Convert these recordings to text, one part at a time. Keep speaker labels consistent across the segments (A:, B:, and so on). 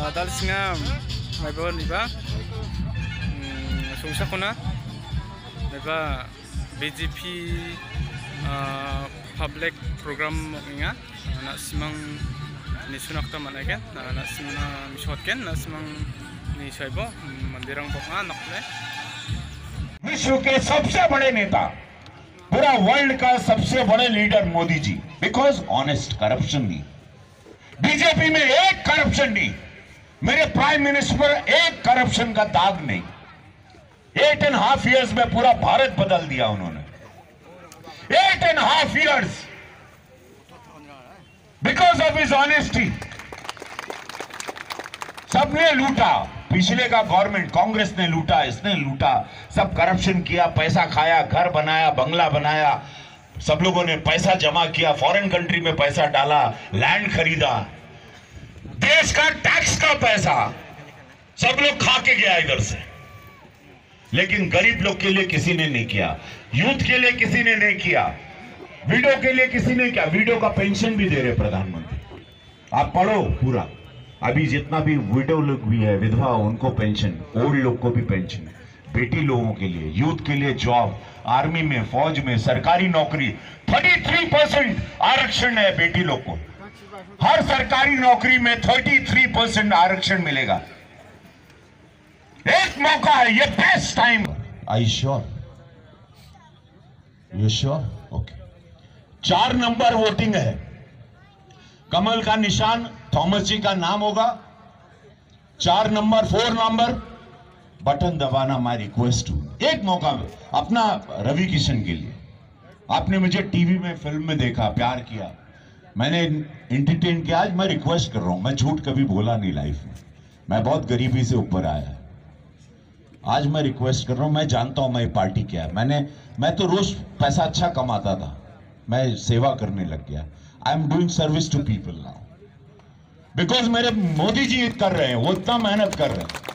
A: dalsinga maiba niba sungsakona maiba BJP public program inga na simang ni sunakta manaken na simang misotken na simang ni saibo मंदिरंग बोखा नकले
B: विश्व के सबसे बड़े नेता पूरा world का सबसे बड़े leader Modi ji because honest corruption नहीं बीजेपी में एक करप्शन नहीं मेरे प्राइम मिनिस्टर पर एक करप्शन का दाग नहीं 8.5 years में पूरा भारत बदल दिया उन्होंने 8.5 years because of his honesty सबने लूटा पिछले का गवर्नमेंट कांग्रेस ने लूटा इसने लूटा सब करप्शन किया पैसा खाया घर बनाया बंगला बनाया सब लोगों ने पैसा जमा किया फॉरेन कंट्री में पैसा डाला लैंड खरीदा देश का टैक्स का पैसा सब लोग खा के गया इधर से लेकिन गरीब लोग के लिए किसी ने नहीं किया यूथ के लिए किसी ने नहीं किया विडो के लिए किसी ने किया विडो का पेंशन भी दे रहे प्रधानमंत्री आप पढ़ो पूरा अभी जितना भी विडो लोग भी है विधवा उनको पेंशन ओल्ड लोग को भी पेंशन बेटी लोगों के लिए यूथ के लिए जॉब आर्मी में फौज में सरकारी नौकरी 33% आरक्षण है बेटी लोग को हर सरकारी नौकरी में 33% आरक्षण मिलेगा एक मौका है ये best time I sure you sure okay 4 number voting है कमल का निशान थॉमस जी का नाम होगा 4 नंबर 4 नंबर बटन दबाना माय रिक्वेस्ट एक मौका अपना रवि किशन के लिए आपने मुझे टीवी में फिल्म में देखा प्यार किया मैंने एंटरटेन किया आज मैं रिक्वेस्ट कर रहा हूं मैं झूठ कभी बोला नहीं लाइफ में मैं बहुत गरीबी से ऊपर आया आज मैं रिक्वेस्ट कर रहा हूं मैं जानता हूं मैं पार्टी क्या है मैं तो रोज पैसा अच्छा कमाता था मैं सेवा करने लग गया I am doing service to people now because मेरे मोदी जी कर रहे हैं वो इतना मेहनत कर रहे हैं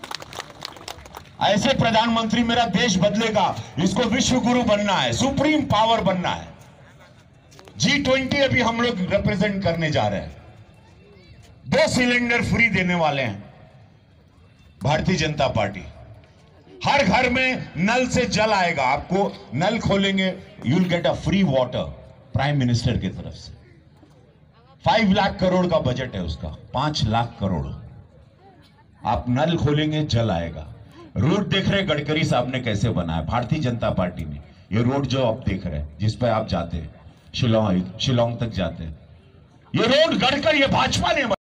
B: ऐसे प्रधानमंत्री मेरा देश बदलेगा इसको विश्व गुरु बनना है सुप्रीम पावर बनना है G20 अभी हम लोग रिप्रेजेंट करने जा रहे हैं 2 सिलेंडर फ्री देने वाले हैं भारतीय जनता पार्टी हर घर में नल से जल आएगा आपको नल खोलेंगे you will get a free water prime minister की तरफ से 5 लाख करोड़ का बजट है उसका 5 लाख करोड़ आप नल खोलेंगे जल आएगा रोड देख रहे गडकरी साहब ने कैसे बनाया भारतीय जनता पार्टी ने ये रोड जो आप देख रहे हैं जिस पे आप जाते हैं शिलोंग तक जाते हैं ये रोड गडकरी ये भाजपा ने